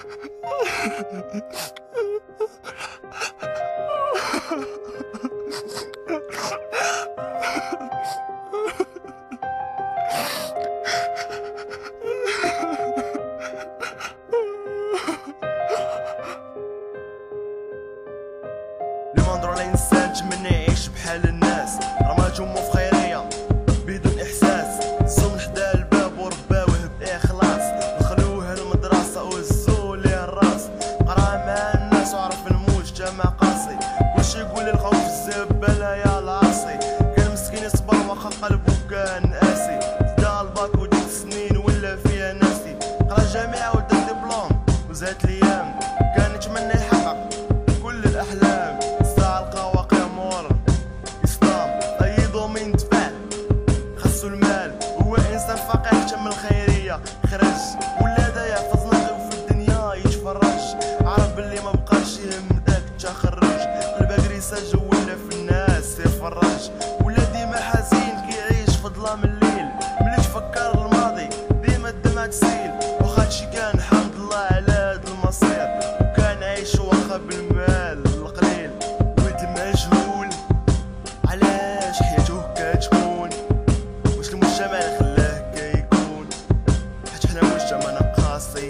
لمنظر الانسان تمنى يعيش بحال الناس، رمى جمو في خيريه بدون احساس، صوم حدا الباب ورباوه باخلاص، دخلوه المدرسه وهزوا ليه الراس، قرا مع الناس وعرف المجتمع قاسي، كلشي يقول القاو في الزباله يا العاصي، كان مسكين يصبر واخا قلبو كان قاسي، دا الباك وديك سنين ولا فيها ناسي، قرا جامعه ودار دبلوم وزادت الايام، كان يتمنى يحقق كل الاحلام، ساعه لقى واقع مور اسلام، اي دومين تفعل خاصو المال، هو انسان فقير تم الخيريه، خرج ولا دا يحفظ ناقي في الدنيا يتفرج، عرف بلي ما بقاش يهم داك التخرج، قلبه قريسه ولا في الناس يفرج، ولا ديما حزين كيعيش في ظلام الليل، ملي تفكر الماضي ديما الدمع تسيل، واخا هادشي كان الحمد لله على هاد المصير، وكان عايش واخا بالمال القليل، ولد المجهول علاش حياته كتكون، واش المجتمع اللي خلاه كيكون، حيت حنا مجتمعنا قاسي،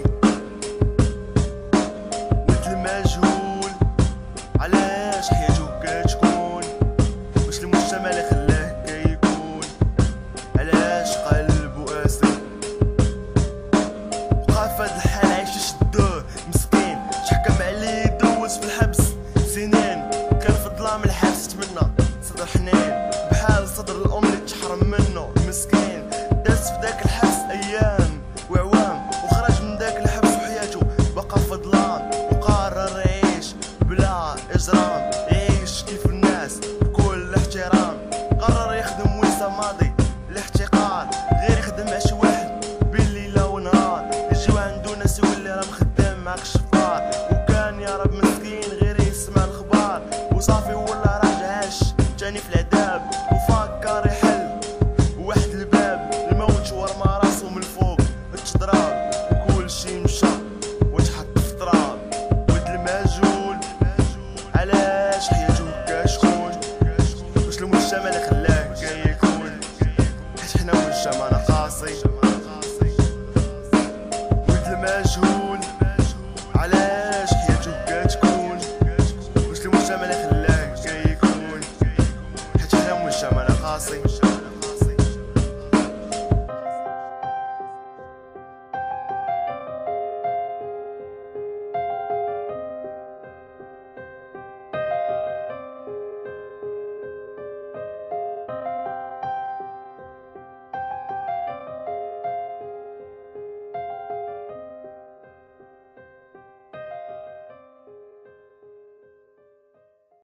ولد المجهول علاش حياته كتكون، واش المجتمع اللي خلاه كيكون، علاش قلبو قاسي، بقى فهاد الحال عايش شدوه مسكين، تحكم عليه دوز في الحبس سنين، كان في ظلام الحبس تمنى صدر حنين، بحال صدر الام اللي تحرم منه مسكين، داز في داك الحبس ايام وعوام، وخرج من داك الحبس وحياته بقى في ظلام، وقرر يعيش بلا اجرام، يعيش كيف الناس بكل احترام، قرر يخدم وينسى ماضي الاحتقار، غير يخدم مع شي واحد بالليل ونهار، يجيو عندو ناس يولي راه مخدم معاك شفار، وكان يا رب مسكين غير يسمع الخبار، وصافي ولا راجع عاش تاني في العذاب، وفكر يحل واحد الباب، الموت ورمى راسو من الفوق التضراب، كلشي مشى وتحط في التراب، ولد المجهول علاش حياته كتكون، واش المجتمع اللي خلاه كيكون، حيت حنا مجتمعنا قاسي، ولد المجهول